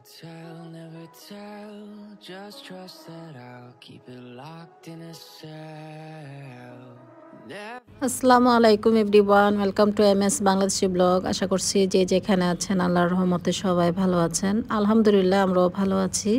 never tell. Just trust that I'll keep it locked in a cell. আসসালামু আলাইকুম everyone, welcome to MS Bangladeshi blog. আশা করছি যে যেখানে আছেন আল্লাহর রহমতে সবাই ভালো আছেন। আলহামদুলিল্লাহ আমরাও ভালো আছি।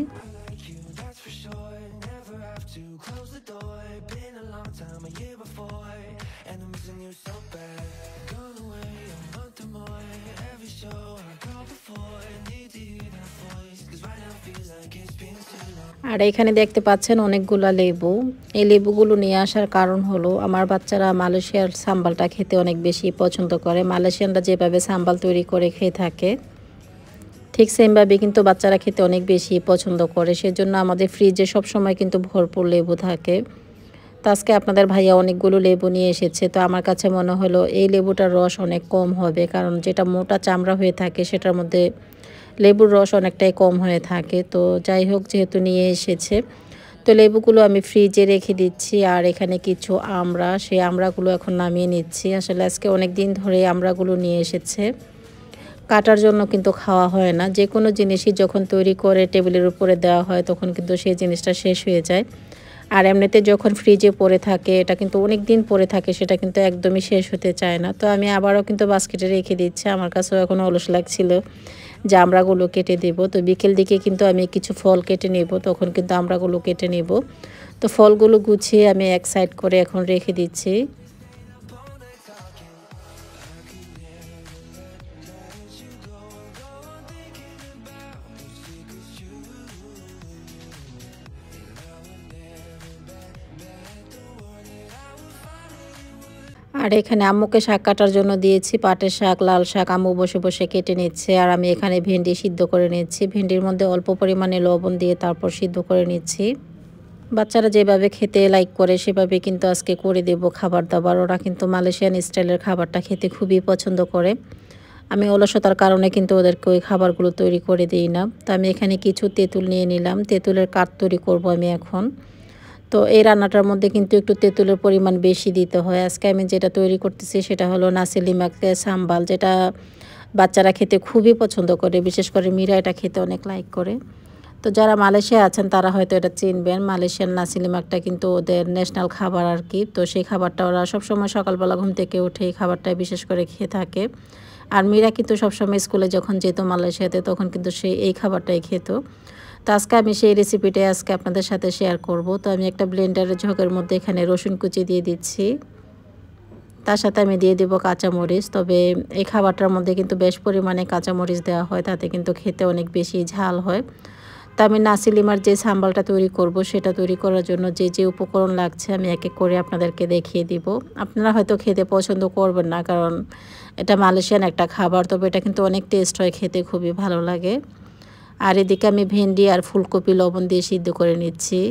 আর এখানে দেখতে পাচ্ছেন অনেকগুলা লেবু। এই লেবুগুলো নিয়ে আসার কারণ হলো আমার বাচ্চারা মালয়েশিয়ার সাম্বালটা খেতে অনেক বেশি পছন্দ করে। মালয়েশিয়ানরা যেভাবে সাম্বাল তৈরি করে খেয়ে থাকে ঠিক সেমভাবে কিন্তু বাচ্চারা খেতে অনেক বেশি পছন্দ করে। সেজন্য আমাদের ফ্রিজে সবসময় কিন্তু ভরপুর লেবু থাকে। তো আজকে আপনাদের ভাইয়া অনেকগুলো লেবু নিয়ে এসেছে। তো আমার কাছে মনে হলো এই লেবুটার রস অনেক কম হবে, কারণ যেটা মোটা চামড়া হয়ে থাকে সেটার মধ্যে লেবুর রস অনেকটাই কম হয়ে থাকে। তো যাই হোক, যেহেতু নিয়ে এসেছে তো লেবুগুলো আমি ফ্রিজে রেখে দিচ্ছি। আর এখানে কিছু আমড়া, সেই আমড়াগুলো এখন নামিয়ে নিচ্ছি। আসলে আজকে অনেক দিন ধরে আমড়াগুলো নিয়ে এসেছে, কাটার জন্য কিন্তু খাওয়া হয় না। যে কোনো জিনিসই যখন তৈরি করে টেবিলের উপরে দেওয়া হয় তখন কিন্তু সেই জিনিসটা শেষ হয়ে যায়। আর এমনিতে যখন ফ্রিজে পড়ে থাকে এটা কিন্তু অনেক দিন পড়ে থাকে, সেটা কিন্তু একদমই শেষ হতে চায় না। তো আমি আবারও কিন্তু বাস্কেটে রেখে দিচ্ছি। আমার কাছেও এখন অলস লাগছিল যে আমড়াগুলো কেটে দেব। তো বিকেল দিকে কিন্তু আমি কিছু ফল কেটে নেব, তখন কিন্তু আমড়াগুলো কেটে নেব। তো ফলগুলো গুছিয়ে আমি এক সাইড করে এখন রেখে দিচ্ছি। আর এখানে আম্মুকে শাক কাটার জন্য দিয়েছি, পাটের শাক, লাল শাক। আম্মু বসে বসে কেটে নিচ্ছে আর আমি এখানে ভেন্ডি সিদ্ধ করে নিচ্ছি। ভেন্ডির মধ্যে অল্প পরিমাণে লবণ দিয়ে তারপর সিদ্ধ করে নিচ্ছি। বাচ্চারা যেভাবে খেতে লাইক করে সেভাবে কিন্তু আজকে করে দেব খাবার দাবার। ওরা কিন্তু মালয়েশিয়ান স্টাইলের খাবারটা খেতে খুবই পছন্দ করে। আমি অলসতার কারণে কিন্তু ওদেরকে ওই খাবারগুলো তৈরি করে দিই না। তো আমি এখানে কিছু তেঁতুল নিয়ে নিলাম, তেঁতুলের কাঠ তৈরি করব আমি এখন। তো এই রান্নাটার মধ্যে কিন্তু একটু তেঁতুলের পরিমাণ বেশি দিতে হয়। আজকে আমি যেটা তৈরি করতেছি সেটা হলো নাসি লিমাকে সাম্বাল, যেটা বাচ্চারা খেতে খুবই পছন্দ করে, বিশেষ করে মীরা এটা খেতে অনেক লাইক করে। তো যারা মালয়েশিয়া আছেন তারা হয়তো এটা চিনবেন। মালয়েশিয়ান নাসি লিমাকটা কিন্তু ওদের ন্যাশনাল খাবার আর কি। তো সেই খাবারটা ওরা সবসময় সকালবেলা ঘুম থেকে উঠে এই খাবারটাই বিশেষ করে খেয়ে থাকে। আর মীরা কিন্তু সবসময় স্কুলে যখন যেত মালয়েশিয়াতে তখন কিন্তু সে এই খাবারটাই খেত। তো আজকে আমি সেই রেসিপিটাই আজকে আপনাদের সাথে শেয়ার করব। তো আমি একটা ব্লেন্ডারের ঝোঁকের মধ্যে এখানে রসুন কুচি দিয়ে দিচ্ছি, তার সাথে আমি দিয়ে দেবো কাঁচামরিচ। তবে এই খাবারটার মধ্যে কিন্তু বেশ পরিমাণে কাঁচামরিচ দেওয়া হয়, তাতে কিন্তু খেতে অনেক বেশি ঝাল হয়। তো আমি নাসি লিমার যে সাম্বালটা তৈরি করব সেটা তৈরি করার জন্য যে যে উপকরণ লাগছে আমি এক এক করে আপনাদেরকে দেখিয়ে দিব। আপনারা হয়তো খেতে পছন্দ করবেন না, কারণ এটা মালয়েশিয়ান একটা খাবার, তবে এটা কিন্তু অনেক টেস্ট হয়, খেতে খুবই ভালো লাগে। আর এদিকে আমি ভেন্ডি আর ফুলকপি লবণ দিয়ে সিদ্ধ করে নিচ্ছি।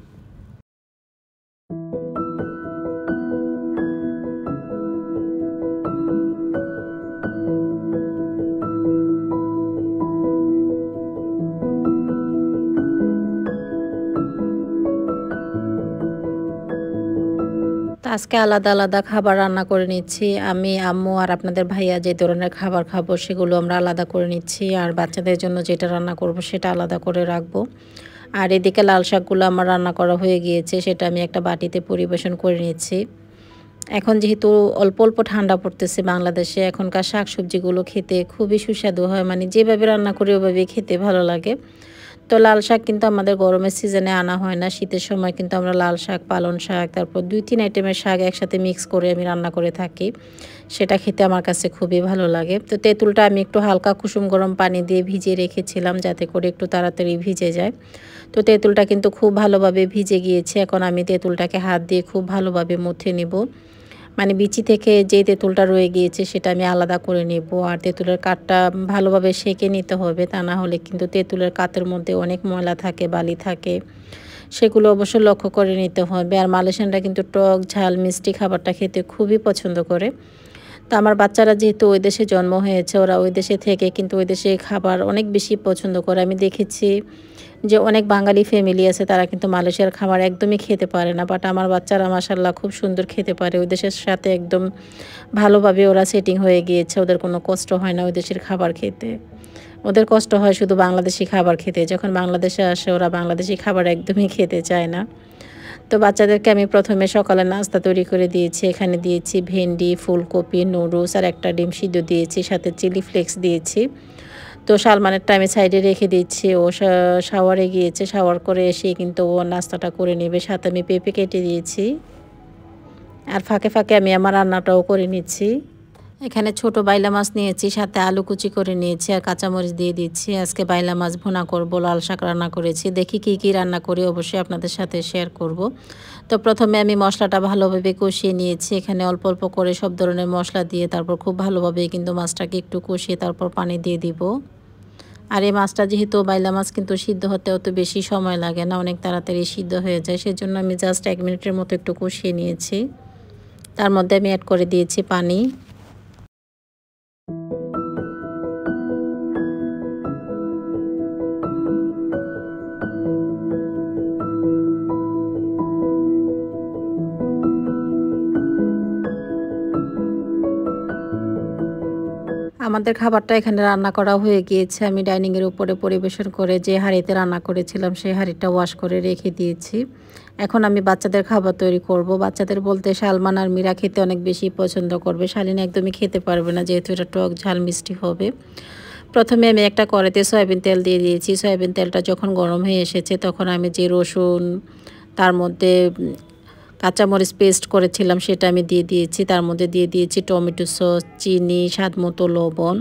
আজকে আলাদা আলাদা খাবার রান্না করে নিচ্ছি আমি, আম্মু আর আপনাদের ভাইয়া যে ধরনের খাবার খাবো সেগুলো আমরা আলাদা করে নিচ্ছি। আর বাচ্চাদের জন্য যেটা রান্না করব সেটা আলাদা করে রাখবো। আর এদিকে লাল শাকগুলো আমার রান্না করা হয়ে গিয়েছে, সেটা আমি একটা বাটিতে পরিবেশন করে নিচ্ছি। এখন যেহেতু অল্প অল্প ঠান্ডা পড়তেছে বাংলাদেশে, এখনকার শাক সবজিগুলো খেতে খুবই সুস্বাদু হয়, মানে যেভাবে রান্না করি ওভাবে খেতে ভালো লাগে। তো লাল শাক কিন্তু আমাদের গরমের সিজনে আনা হয় না, শীতের সময় কিন্তু আমরা লাল শাক, পালং শাক, তারপর 2-3 আইটেমের শাক একসাথে মিক্স করে আমি রান্না করে থাকি। সেটা খেতে আমার কাছে খুবই ভালো লাগে। তো তেঁতুলটা আমি একটু হালকা কুসুম গরম পানি দিয়ে ভিজিয়ে রেখেছিলাম যাতে করে একটু তাড়াতাড়ি ভিজে যায়। তো তেঁতুলটা কিন্তু খুব ভালোভাবে ভিজে গিয়েছে। এখন আমি তেঁতুলটাকে হাত দিয়ে খুব ভালোভাবে মুথে নেব, মানে বিচি থেকে যে তেঁতুলটা রয়ে গিয়েছে সেটা আমি আলাদা করে নেব। আর তেঁতুলের কাঠটা ভালোভাবে সেঁকে নিতে হবে, তা না হলে কিন্তু তেঁতুলের কাঠের মধ্যে অনেক ময়লা থাকে, বালি থাকে, সেগুলো অবশ্যই লক্ষ্য করে নিতে হবে। আর মালয়েশিয়ানরা কিন্তু টক ঝাল মিষ্টি খাবারটা খেতে খুবই পছন্দ করে। তো আমার বাচ্চারা যেহেতু ওই দেশে জন্ম হয়েছে, ওরা ওই দেশে থেকে কিন্তু ওই দেশে খাবার অনেক বেশি পছন্দ করে। আমি দেখেছি যে অনেক বাঙালি ফ্যামিলি আছে তারা কিন্তু মালয়েশিয়ার খাবার একদমই খেতে পারে না, বাট আমার বাচ্চারা মাশাআল্লাহ খুব সুন্দর খেতে পারে। ওই দেশের সাথে একদম ভালোভাবে ওরা সেটিং হয়ে গিয়েছে, ওদের কোনো কষ্ট হয় না ওই দেশের খাবার খেতে। ওদের কষ্ট হয় শুধু বাংলাদেশি খাবার খেতে। যখন বাংলাদেশে আসে ওরা বাংলাদেশি খাবার একদমই খেতে চায় না। তো বাচ্চাদেরকে আমি প্রথমে সকালে নাস্তা তৈরি করে দিয়েছি। এখানে দিয়েছি ভেন্ডি, ফুলকপি, নুডলস আর একটা ডিম সিদ্ধ দিয়েছি, সাথে চিলি ফ্লেক্স দিয়েছি। তো সালমানেরটা আমি সাইডে রেখে দিচ্ছি। ও শাওয়ারে গিয়েছে, শাওয়ার করে এসে কিন্তু ও নাস্তাটা করে নেবে। সাথে আমি পেঁপে কেটে দিয়েছি, আর ফাঁকে ফাঁকে আমি আমার রান্নাটাও করে নিচ্ছি। এখানে ছোট বাইলা মাছ নিয়েছি, সাথে আলু কুচি করে নিয়েছি আর কাঁচামরিচ দিয়ে দিচ্ছি। আজকে বাইলা মাছ ভুনা করব, লাল শাক রান্না করেছি। দেখি কি কি রান্না করি অবশ্যই আপনাদের সাথে শেয়ার করব। তো প্রথমে আমি মশলাটা ভালোভাবে কষিয়ে নিয়েছি। এখানে অল্প অল্প করে সব ধরনের মশলা দিয়ে তারপর খুব ভালোভাবে কিন্তু মাছটাকে একটু কষিয়ে তারপর পানি দিয়ে দিব। আর এই মাছটা যেহেতু বাইলা মাছ কিন্তু সিদ্ধ হতে অত বেশি সময় লাগে না, অনেক তাড়াতাড়ি সিদ্ধ হয়ে যায়। সেজন্য আমি জাস্ট 1 মিনিটের মতো একটু কষিয়ে নিয়েছি। তার মধ্যে আমি অ্যাড করে দিয়েছি পানি। আমাদের খাবারটা এখানে রান্না করা হয়ে গিয়েছে। আমি ডাইনিংয়ের উপরে পরিবেশন করে যে হাঁড়িতে রান্না করেছিলাম সেই হাঁড়িটা ওয়াশ করে রেখে দিয়েছি। এখন আমি বাচ্চাদের খাবার তৈরি করব। বাচ্চাদের বলতে সালমান আর মীরা খেতে অনেক বেশি পছন্দ করবে। শালিন একদমই খেতে পারবে না, যেহেতু এটা টক ঝাল মিষ্টি হবে। প্রথমে আমি একটা কড়াইতে সয়াবিন তেল দিয়ে দিয়েছি। সয়াবিন তেলটা যখন গরম হয়ে এসেছে তখন আমি যে রসুন, তার মধ্যে কাঁচামরিচ পেস্ট করেছিলাম সেটা আমি দিয়ে দিয়েছি। তার মধ্যে দিয়ে দিয়েছি টমেটো সস, চিনি, স্বাদ মতো লবণ।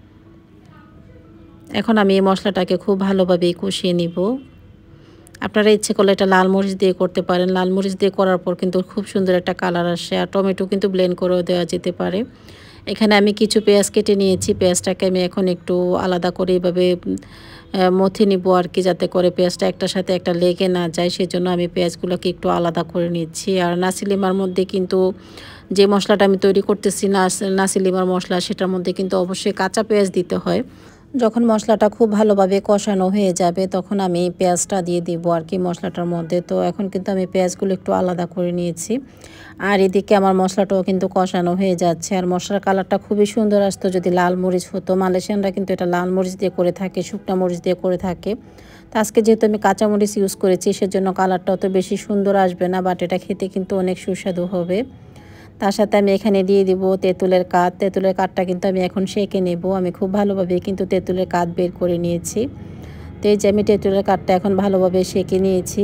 এখন আমি এই মশলাটাকে খুব ভালোভাবে কষিয়ে নিব। আপনারা ইচ্ছে করলে এটা লাল মরিচ দিয়ে করতে পারেন। লাল মরিচ দিয়ে করার পর কিন্তু খুব সুন্দর একটা কালার আসে। আর টমেটো কিন্তু ব্লেন্ড করেও দেওয়া যেতে পারে। এখানে আমি কিছু পেঁয়াজ কেটে নিয়েছি। পেঁয়াজটাকে আমি এখন একটু আলাদা করে এভাবে মথে নিব আর কি, যাতে করে পেঁয়াজটা একটার সাথে একটা লেগে না যায়। সেজন্য আমি পেঁয়াজগুলোকে একটু আলাদা করে নিচ্ছি। আর নাসিলিমার মধ্যে কিন্তু যে মশলাটা আমি তৈরি করতেছি নাসিলিমার মশলা, সেটার মধ্যে কিন্তু অবশ্যই কাঁচা পেঁয়াজ দিতে হয়। যখন মশলাটা খুব ভালোভাবে কষানো হয়ে যাবে তখন আমি পেঁয়াজটা দিয়ে দিব আর কি মশলাটার মধ্যে। তো এখন কিন্তু আমি পেঁয়াজগুলো একটু আলাদা করে নিয়েছি। আর এদিকে আমার মশলাটাও কিন্তু কষানো হয়ে যাচ্ছে। আর মশলার কালারটা খুবই সুন্দর আসতো যদি লাল মরিচ হতো। মালয়েশিয়ানরা কিন্তু এটা লাল মরিচ দিয়ে করে থাকে, শুকনো মরিচ দিয়ে করে থাকে। তো আজকে যেহেতু আমি কাঁচা মরিচ ইউজ করেছি সেজন্য কালারটা অত বেশি সুন্দর আসবে না, বাট এটা খেতে কিন্তু অনেক সুস্বাদু হবে। তার সাথে আমি এখানে দিয়ে দিব তেঁতুলের কাঠ। তেঁতুলের কাঠটা কিন্তু আমি এখন সেঁকে নেব। আমি খুব ভালোভাবে কিন্তু তেঁতুলের কাঠ বের করে নিয়েছি। তো এই যে আমি তেঁতুলের কাঠটা এখন ভালোভাবে সেঁকে নিয়েছি।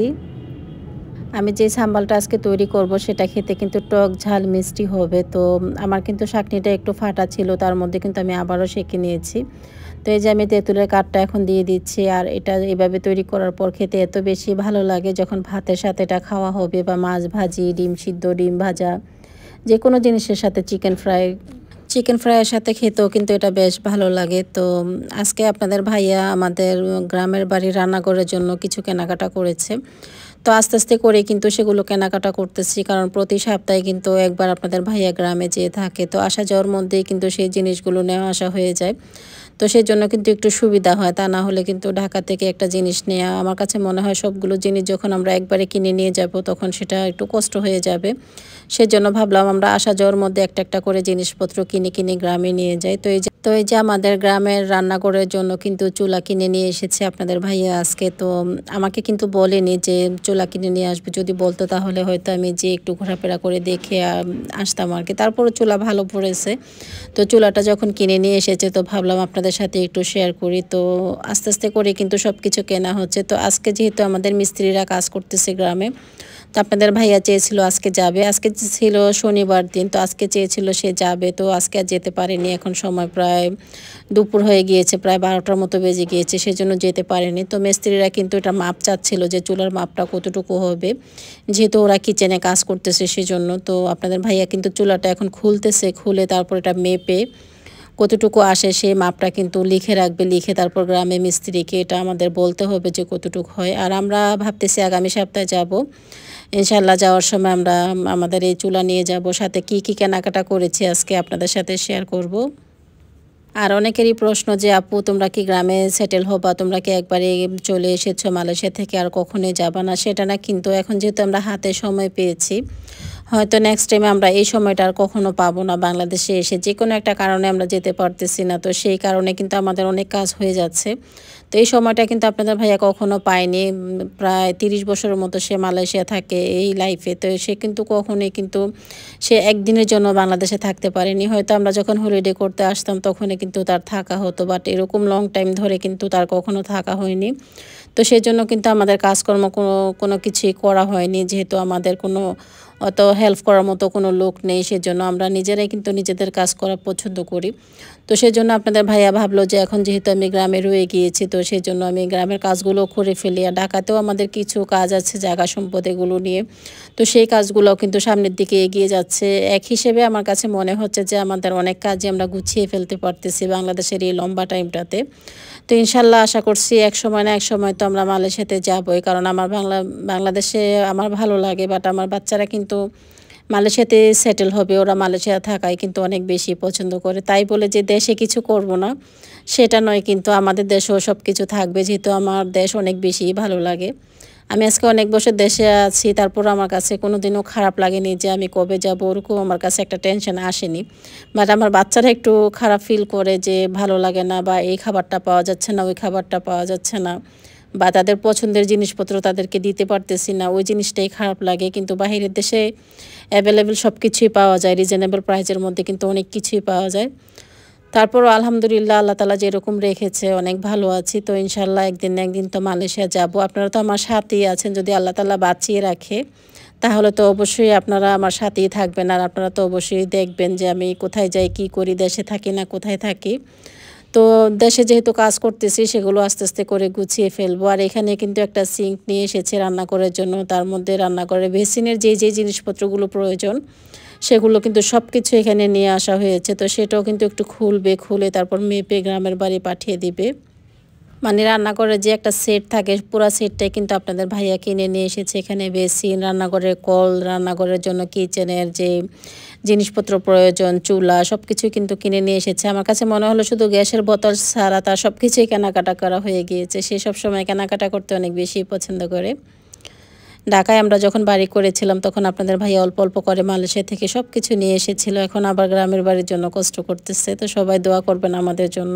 আমি যে সাম্বালটা আজকে তৈরি করব সেটা খেতে কিন্তু টক ঝাল মিষ্টি হবে। তো আমার কিন্তু শাকনিটা একটু ফাটা ছিল, তার মধ্যে কিন্তু আমি আবারও সেঁকে নিয়েছি। তো এই যে আমি তেঁতুলের কাঠটা এখন দিয়ে দিচ্ছি। আর এটা এভাবে তৈরি করার পর খেতে এত বেশি ভালো লাগে যখন ভাতের সাথে এটা খাওয়া হবে, বা মাছ ভাজি, ডিম সিদ্ধ, ডিম ভাজা, যে কোনো জিনিসের সাথে, চিকেন ফ্রাইয়ের সাথে খেতেও কিন্তু এটা বেশ ভালো লাগে। তো আজকে আপনাদের ভাইয়া আমাদের গ্রামের বাড়ির রান্নাঘরের জন্য কিছু কেনাকাটা করেছে। তো আস্তে আস্তে করে কিন্তু সেগুলো কেনাকাটা করতেছি, কারণ প্রতি সপ্তাহে কিন্তু একবার আপনাদের ভাইয়া গ্রামে যেয়ে থাকে। তো আসা যাওয়ার মধ্যেই কিন্তু সেই জিনিসগুলো নেওয়া আসা হয়ে যায়। তো সেই জন্য কিন্তু একটু সুবিধা হয়। তা না হলে কিন্তু ঢাকা থেকে একটা জিনিস নেওয়া, আমার কাছে মনে হয় সবগুলো জিনিস যখন আমরা একবারে কিনে নিয়ে যাব তখন সেটা একটু কষ্ট হয়ে যাবে। সেজন্য ভাবলাম আমরা আসা যাওয়ার মধ্যে একটা একটা করে জিনিসপত্র কিনে কিনে গ্রামে নিয়ে যাই। তো এই যে আমাদের গ্রামের রান্নাঘরের জন্য কিন্তু চুলা কিনে নিয়ে এসেছে আপনাদের ভাইয়া আজকে। তো আমাকে কিন্তু বলেনি যে চুলা কিনে নিয়ে আসবে, যদি বলতো তাহলে হয়তো আমি যে একটু ঘোরাফেরা করে দেখে আসতাম আর কি। তারপরে চুলা ভালো পড়েছে। তো চুলাটা যখন কিনে নিয়ে এসেছে তো ভাবলাম আপনাদের সাথে একটু শেয়ার করি। তো আস্তে আস্তে করে কিন্তু সব কিছু কেনা হচ্ছে। তো আজকে যেহেতু আমাদের মিস্ত্রিরা কাজ করতেছে গ্রামে, তো আপনাদের ভাইয়া চেয়েছিল আজকে যাবে। আজকে ছিল শনিবার দিন, তো আজকে চেয়েছিল সে যাবে। তো আজকে আর যেতে পারেনি। এখন সময় প্রায় দুপুর হয়ে গিয়েছে, প্রায় 12টার মতো বেজে গিয়েছে, সেজন্য যেতে পারেনি। তো মিস্ত্রিরা কিন্তু এটা মাপ চাচ্ছিল যে চুলার মাপটা কতটুকু হবে, যেহেতু ওরা কিচেনে কাজ করতেছে সেজন্য। তো আপনাদের ভাইয়া কিন্তু চুলাটা এখন খুলতেছে, খুলে তারপর এটা মেপে কতটুকু আসে সেই মাপটা কিন্তু লিখে রাখবে। লিখে তারপর গ্রামে মিস্ত্রিকে এটা আমাদের বলতে হবে যে কতটুকু হয়। আর আমরা ভাবতেছি আগামী সপ্তাহে যাব ইনশাল্লাহ। যাওয়ার সময় আমরা আমাদের এই চুলা নিয়ে যাব। সাথে কি কি কেনাকাটা করেছি আজকে আপনাদের সাথে শেয়ার করব। আর অনেকেরই প্রশ্ন যে আপু তোমরা কি গ্রামে সেটেল হবা, তোমরা কি একবারে চলে এসেছো মালয়েশিয়া থেকে, আর কখনোই যাবা না? সেটা না, কিন্তু এখন যেহেতু আমরা হাতে সময় পেয়েছি, হয়তো নেক্সট টাইমে আমরা এই সময়টা আর কখনো পাবো না। বাংলাদেশে এসে যে কোনো একটা কারণে আমরা যেতে পারতেছি না, তো সেই কারণে কিন্তু আমাদের অনেক কাজ হয়ে যাচ্ছে। তো এই সময়টা কিন্তু আপনাদের ভাইয়া কখনো পায়নি। প্রায় 30 বছরের মতো সে মালয়েশিয়া থাকে এই লাইফে। তো সে কিন্তু কখনোই কিন্তু সে একদিনের জন্য বাংলাদেশে থাকতে পারেনি। হয়তো আমরা যখন হলিডে করতে আসতাম তখনই কিন্তু তার থাকা হতো, বাট এরকম লং টাইম ধরে কিন্তু তার কখনো থাকা হয়নি। তো সেজন্য কিন্তু আমাদের কাজকর্ম কোনো কিছুই করা হয়নি, যেহেতু আমাদের কোনো অত হেল্প করার মতো কোনো লোক নেই। সেজন্য আমরা নিজেরাই কিন্তু নিজেদের কাজ করা পছন্দ করি। তো সেজন্য আপনাদের ভাইয়া ভাবলো যে এখন যেহেতু আমি গ্রামে রয়ে গিয়েছি, তো সেজন্য আমি গ্রামের কাজগুলো করে ফেলি। আর ঢাকাতেও আমাদের কিছু কাজ আছে জায়গা সম্পদ এগুলো নিয়ে, তো সেই কাজগুলো কিন্তু সামনের দিকে এগিয়ে যাচ্ছে। এক হিসেবে আমার কাছে মনে হচ্ছে যে আমাদের অনেক কাজই আমরা গুছিয়ে ফেলতে পারতেছি বাংলাদেশের এই লম্বা টাইমটাতে। তো ইনশাল্লাহ আশা করছি এক সময় না এক সময় তো আমরা মালয়েশিয়াতে যাবই, কারণ আমার বাংলাদেশে আমার ভালো লাগে, বাট আমার বাচ্চারা কিন্তু মালয়েশিয়াতে সেটেল হবে। ওরা মালয়েশিয়া থাকায় কিন্তু অনেক বেশি পছন্দ করে। তাই বলে যে দেশে কিছু করব না সেটা নয়, কিন্তু আমাদের দেশেও সব কিছু থাকবে, যেহেতু আমার দেশ অনেক বেশি ভালো লাগে। আমি আজকে অনেক বছর দেশে আছি, তারপর আমার কাছে কোনো দিনও খারাপ লাগেনি যে আমি কবে যাব, ওরকম আমার কাছে একটা টেনশন আসেনি। বাট আমার বাচ্চারা একটু খারাপ ফিল করে যে ভালো লাগে না, বা এই খাবারটা পাওয়া যাচ্ছে না, ওই খাবারটা পাওয়া যাচ্ছে না, বা তাদের পছন্দের জিনিসপত্র তাদেরকে দিতে পারতেছি না, ওই জিনিসটাই খারাপ লাগে। কিন্তু বাইরের দেশে অ্যাভেলেবেল সব কিছুই পাওয়া যায়, রিজনেবল প্রাইসের মধ্যে কিন্তু অনেক কিছুই পাওয়া যায়। তারপরও আলহামদুলিল্লাহ আল্লাহ তালা যেরকম রেখেছে অনেক ভালো আছি। তো ইনশাল্লাহ একদিন না একদিন তো মালয়েশিয়া যাব। আপনারা তো আমার সাথেই আছেন, যদি আল্লাহ তালা বাঁচিয়ে রাখে তাহলে তো অবশ্যই আপনারা আমার সাথেই থাকবেন। আর আপনারা তো অবশ্যই দেখবেন যে আমি কোথায় যাই, কি করি, দেশে থাকি না কোথায় থাকি। তো দেশে যেহেতু কাজ করতেছি সেগুলো আস্তে আস্তে করে গুছিয়ে ফেলবো। আর এখানে কিন্তু একটা সিঙ্ক নিয়ে এসেছে রান্না করার জন্য, তার মধ্যে রান্নাঘরের বেসিনের যে জিনিসপত্রগুলো প্রয়োজন সেগুলো কিন্তু সব কিছু এখানে নিয়ে আসা হয়েছে। তো সেটাও কিন্তু একটু খুলবে, খুলে তারপর মেপে গ্রামের বাড়ি পাঠিয়ে দিবে। মানে রান্নাঘরের যে একটা সেট থাকে পুরো সেটটাই কিন্তু আপনাদের ভাইয়া কিনে নিয়ে এসেছে। এখানে বেসিন, রান্নাঘরের কল, রান্নাঘরের জন্য কিচেনের যে জিনিসপত্র প্রয়োজন, চুলা, সব কিছুই কিন্তু কিনে নিয়ে এসেছে। আমার কাছে মনে হলো শুধু গ্যাসের বোতল ছাড়া তার সব কিছুই কেনাকাটা করা হয়ে গিয়েছে। সে সব সময় কেনাকাটা করতে অনেক বেশি পছন্দ করে। ঢাকায় আমরা যখন বাড়ি করেছিলাম তখন আপনাদের ভাইয়া অল্প অল্প করে মালয়েশিয়া থেকে সব কিছু নিয়ে এসেছিল। এখন আবার গ্রামের বাড়ির জন্য কষ্ট করতেছে। তো সবাই দোয়া করবেন আমাদের জন্য।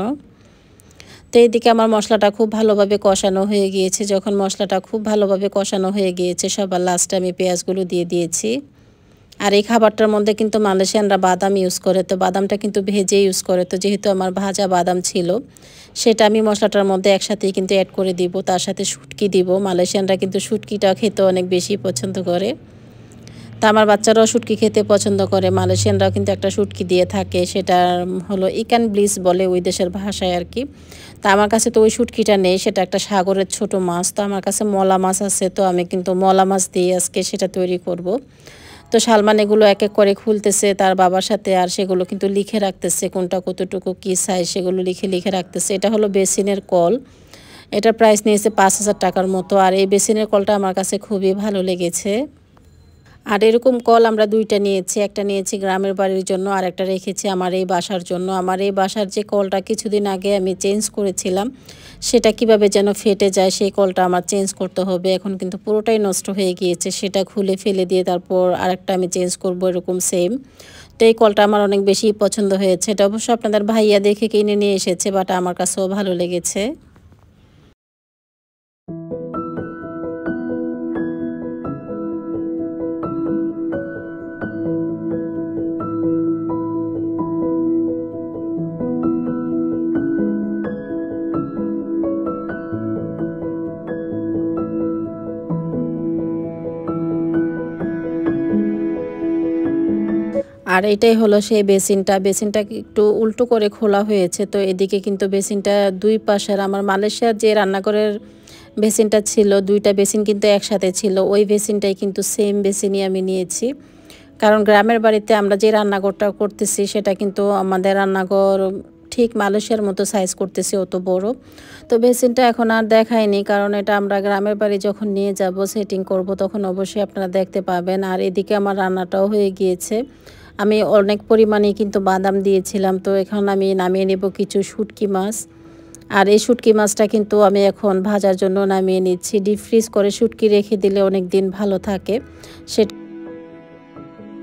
তো এইদিকে আমার মশলাটা খুব ভালোভাবে কষানো হয়ে গিয়েছে। যখন মশলাটা খুব ভালোভাবে কষানো হয়ে গিয়েছে সবার লাস্টে আমি পেঁয়াজগুলো দিয়ে দিয়েছি। আর এই খাবারটার মধ্যে কিন্তু মালয়েশিয়ানরা বাদাম ইউজ করে, তো বাদামটা কিন্তু ভেজে ইউজ করে। তো যেহেতু আমার ভাজা বাদাম ছিল সেটা আমি মশলাটার মধ্যে একসাথেই কিন্তু অ্যাড করে দিব, তার সাথে শুটকি দিব। মালয়েশিয়ানরা কিন্তু শুটকিটা খেতে অনেক বেশি পছন্দ করে। তা আমার বাচ্চারাও শুটকি খেতে পছন্দ করে। মালয়েশিয়ানরাও কিন্তু একটা শুটকি দিয়ে থাকে, সেটা হলো ইকান ব্লিস বলে ওই দেশের ভাষায় আর কি। তা আমার কাছে তো ওই শুটকিটা নেই, সেটা একটা সাগরের ছোট মাছ। তো আমার কাছে মলা মাছ আছে, তো আমি কিন্তু মলা মাছ দিয়ে আজকে সেটা তৈরি করব। তো সালমান এগুলো এক এক করে খুলতেছে তার বাবার সাথে, আর সেগুলো কিন্তু লিখে রাখতেছে কোনটা কতটুকু কী সাইজ সেগুলো লিখে লিখে রাখতেছে। এটা হলো বেসিনের কল, এটার প্রাইস নিয়েছে 5,000 টাকার মতো। আর এই বেসিনের কলটা আমার কাছে খুবই ভালো লেগেছে। আর এরকম কল আমরা দুইটা নিয়েছি, একটা নিয়েছি গ্রামের বাড়ির জন্য আর একটা রেখেছি আমার এই বাসার জন্য। আমার এই বাসার যে কলটা কিছুদিন আগে আমি চেঞ্জ করেছিলাম সেটা কিভাবে যেন ফেটে যায়, সেই কলটা আমার চেঞ্জ করতে হবে। এখন কিন্তু পুরোটাই নষ্ট হয়ে গিয়েছে, সেটা খুলে ফেলে দিয়ে তারপর আরেকটা আমি চেঞ্জ করব এরকম সেম। তো এই কলটা আমার অনেক বেশি পছন্দ হয়েছে। এটা অবশ্য আপনাদের ভাইয়া দেখে কিনে নিয়ে এসেছে, বাট আমার কাছেও ভালো লেগেছে। আর এটাই হলো সেই বেসিনটা একটু উল্টো করে খোলা হয়েছে। তো এদিকে কিন্তু বেসিনটা দুই পাশের, আমার মালয়েশিয়ার যে রান্নাঘরের বেসিনটা ছিল দুইটা বেসিন কিন্তু একসাথে ছিল, ওই বেসিনটাই কিন্তু সেম বেসিনই আমি নিয়েছি। কারণ গ্রামের বাড়িতে আমরা যে রান্নাঘরটা করতেছি সেটা কিন্তু আমাদের রান্নাঘর ঠিক মালয়েশিয়ার মতো সাইজ করতেছি, অত বড়। তো বেসিনটা এখন আর দেখায়নি, কারণ এটা আমরা গ্রামের বাড়ি যখন নিয়ে যাব সেটিং করব তখন অবশ্যই আপনারা দেখতে পাবেন। আর এদিকে আমার রান্নাটাও হয়ে গিয়েছে। আমি অনেক পরিমাণে কিন্তু বাদাম দিয়েছিলাম। তো এখন আমি নামিয়ে নেব কিছু শুটকি মাছ। আর এই শুটকি মাছটা কিন্তু আমি এখন ভাজার জন্য নামিয়ে নিচ্ছি। ডিপ ফ্রিজ করে শুটকি রেখে দিলে অনেক দিন ভালো থাকে। সেটা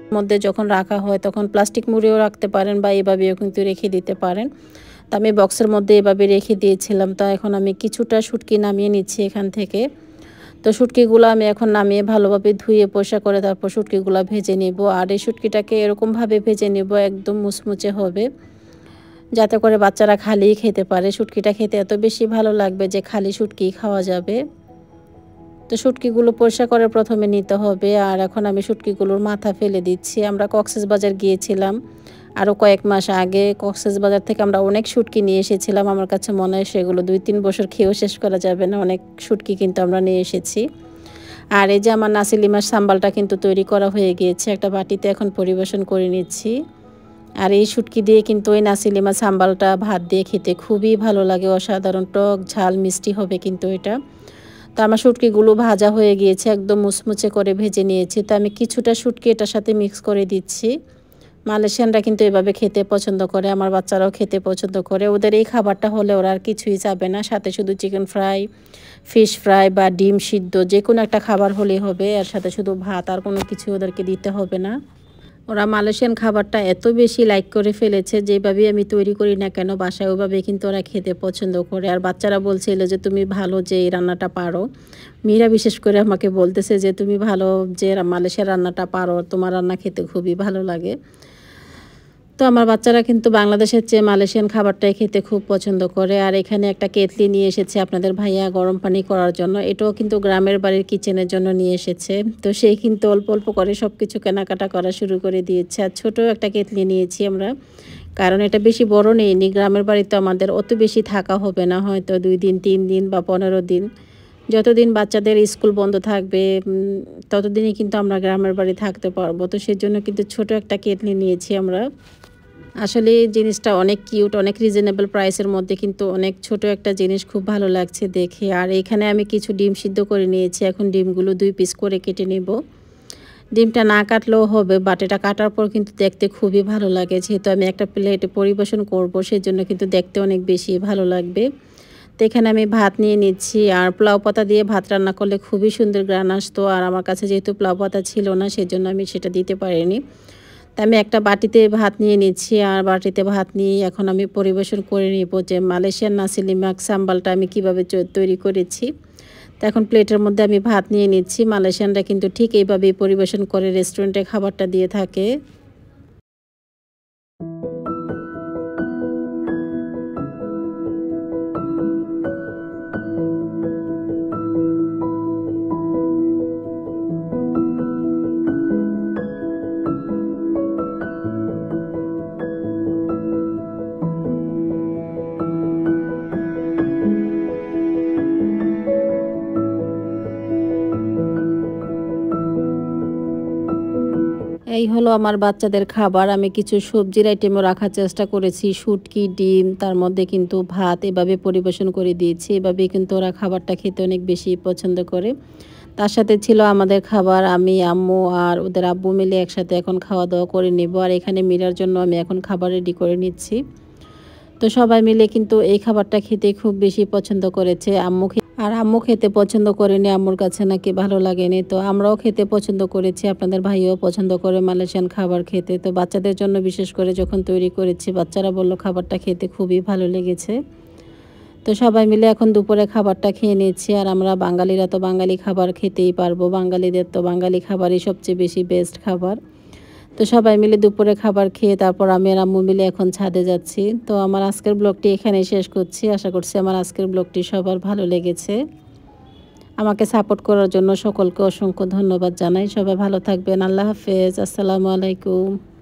মধ্যে যখন রাখা হয় তখন প্লাস্টিক মুড়েও রাখতে পারেন বা এভাবেও কিন্তু রেখে দিতে পারেন। তো আমি বক্সের মধ্যে এভাবে রেখে দিয়েছিলাম। তো এখন আমি কিছুটা শুটকি নামিয়ে নিচ্ছি এখান থেকে। তো শুটকিগুলো আমি এখন নামিয়ে ভালোভাবে ধুয়ে পরিষ্কার করে তারপর শুটকিগুলো ভেজে নেব। আর এই শুটকিটাকে এরকমভাবে ভেজে নেব একদম মুচমুচে হবে, যাতে করে বাচ্চারা খালিই খেতে পারে। শুটকিটা খেতে এত বেশি ভালো লাগবে যে খালি শুটকিই খাওয়া যাবে। তো শুটকিগুলো পরিষ্কার করে প্রথমে নিতে হবে। আর এখন আমি শুটকিগুলোর মাথা ফেলে দিচ্ছি। আমরা কক্সবাজার গিয়েছিলাম আরও কয়েক মাস আগে। কক্সবাজার থেকে আমরা অনেক শুটকি নিয়ে এসেছিলাম। আমার কাছে মনে হয় সেগুলো 2-3 বছর খেয়েও শেষ করা যাবে না। অনেক শুটকি কিন্তু আমরা নিয়ে এসেছি। আর এই যে আমার নাসিলি মাছ সাম্বালটা কিন্তু তৈরি করা হয়ে গিয়েছে। একটা বাটিতে এখন পরিবেশন করে নিচ্ছি। আর এই শুটকি দিয়ে কিন্তু ওই নাসিলি মাছ সাম্বালটা ভাত দিয়ে খেতে খুবই ভালো লাগে। অসাধারণ টক ঝাল মিষ্টি হবে কিন্তু এটা। তো আমার শুটকিগুলো ভাজা হয়ে গিয়েছে, একদম মুচমুচে করে ভেজে নিয়েছি। তো আমি কিছুটা শুটকি এটার সাথে মিক্স করে দিচ্ছি। মালয়েশিয়ানরা কিন্তু এভাবে খেতে পছন্দ করে, আমার বাচ্চারাও খেতে পছন্দ করে। ওদের এই খাবারটা হলে ওরা আর কিছুই চাবে না, সাথে শুধু চিকেন ফ্রাই, ফিশ ফ্রাই বা ডিম সিদ্ধ যে কোনো একটা খাবার হলেই হবে। এর সাথে শুধু ভাত, আর কোনো কিছু ওদেরকে দিতে হবে না। ওরা মালয়েশিয়ান খাবারটা এত বেশি লাইক করে ফেলেছে, যেভাবেই আমি তৈরি করি না কেন বাসায় ওভাবে কিন্তু ওরা খেতে পছন্দ করে। আর বাচ্চারা বলছিল যে তুমি ভালো যে এই রান্নাটা পারো। মীরা বিশেষ করে আমাকে বলতেছে যে তুমি ভালো যে মালয়েশিয়ার রান্নাটা পারো, তোমার রান্না খেতে খুবই ভালো লাগে। তো আমার বাচ্চারা কিন্তু বাংলাদেশের চেয়ে মালয়েশিয়ান খাবারটাই খেতে খুব পছন্দ করে। আর এখানে একটা কেটলি নিয়ে এসেছে আপনাদের ভাইয়া গরম পানি করার জন্য। এটাও কিন্তু গ্রামের বাড়ির কিচেনের জন্য নিয়ে এসেছে। তো সেই কিন্তু অল্প অল্প করে সব কিছু কেনাকাটা করা শুরু করে দিয়েছে। আর ছোটো একটা কেটলি নিয়েছি আমরা, কারণ এটা বেশি বড় নেইনি। গ্রামের বাড়িতে আমাদের অত বেশি থাকা হবে না, হয়তো 2 দিন 3 দিন বা 15 দিন, যতদিন বাচ্চাদের স্কুল বন্ধ থাকবে ততদিনই কিন্তু আমরা গ্রামের বাড়ি থাকতে পারবো। তো সেজন্য কিন্তু ছোট একটা কেটলি নিয়েছি আমরা। আসলে এই জিনিসটা অনেক কিউট, অনেক রিজনেবল প্রাইসের মধ্যে কিন্তু অনেক ছোট একটা জিনিস, খুব ভালো লাগছে দেখে। আর এখানে আমি কিছু ডিম সিদ্ধ করে নিয়েছি। এখন ডিমগুলো 2 পিস করে কেটে নেব। ডিমটা না কাটলেও হবে, বাট এটা কাটার পর কিন্তু দেখতে খুবই ভালো লাগে। যেহেতু আমি একটা প্লেটে পরিবেশন করব সেজন্য কিন্তু দেখতে অনেক বেশি ভালো লাগবে। তো এখানে আমি ভাত নিয়ে নিচ্ছি। আর পোলাও পাতা দিয়ে ভাত রান্না করলে খুবই সুন্দর গ্রান আসতো। আর আমার কাছে যেহেতু পোলাও পাতা ছিল না সেজন্য আমি সেটা দিতে পারিনি। তা আমি একটা বাটিতে ভাত নিয়ে নিচ্ছি। আর বাটিতে ভাত নিয়ে এখন আমি পরিবেশন করে নিব যে মালয়েশিয়ান নাসি লিমাক সাম্বালটা আমি কিভাবে তৈরি করেছি। তো এখন প্লেটের মধ্যে আমি ভাত নিয়ে নিচ্ছি। মালয়েশিয়ানরা কিন্তু ঠিক এইভাবেই পরিবেশন করে রেস্টুরেন্টে খাবারটা দিয়ে থাকে। এই হলো আমার বাচ্চাদের খাবার। আমি কিছু সবজির আইটেমও রাখার চেষ্টা করেছি, শুটকি, ডিম, তার মধ্যে কিন্তু ভাত এভাবে পরিবেশন করে দিয়েছি। এভাবেই কিন্তু ওরা খাবারটা খেতে অনেক বেশি পছন্দ করে। তার সাথে ছিল আমাদের খাবার। আমি, আম্মু আর ওদের আব্বু মিলে একসাথে এখন খাওয়া দাওয়া করে নেব। আর এখানে মীরার জন্য আমি এখন খাবার রেডি করে নিচ্ছি। তো সবাই মিলে কিন্তু এই খাবারটা খেতে খুব বেশি পছন্দ করেছে। আম্মু খেতে পছন্দ করেনি, আম্মুর কাছে নাকি ভালো লাগেনি। তো আমরাও খেতে পছন্দ করেছি, আপনাদের ভাইও পছন্দ করে মালয়েশিয়ান খাবার খেতে। তো বাচ্চাদের জন্য বিশেষ করে যখন তৈরি করেছি বাচ্চারা বলল খাবারটা খেতে খুবই ভালো লেগেছে। তো সবাই মিলে এখন দুপুরে খাবারটা খেয়ে নিচ্ছি। আর আমরা বাঙালিরা তো বাঙালি খাবার খেতেই পারবো, বাঙালিদের তো বাঙালি খাবারই সবচেয়ে বেশি বেস্ট খাবার। তো সবাই মিলে দুপুরে খাবার খেয়ে তারপর আমি আর আম্মু মিলে এখন ছাদে যাচ্ছি। তো আমার আজকের ব্লগটি এখানেই শেষ করছি। আশা করছি আমার আজকের ব্লগটি সবার ভালো লেগেছে। আমাকে সাপোর্ট করার জন্য সকলকে অসংখ্য ধন্যবাদ জানাই। সবাই ভালো থাকবেন। আল্লাহ হাফেজ। আসসালামু আলাইকুম।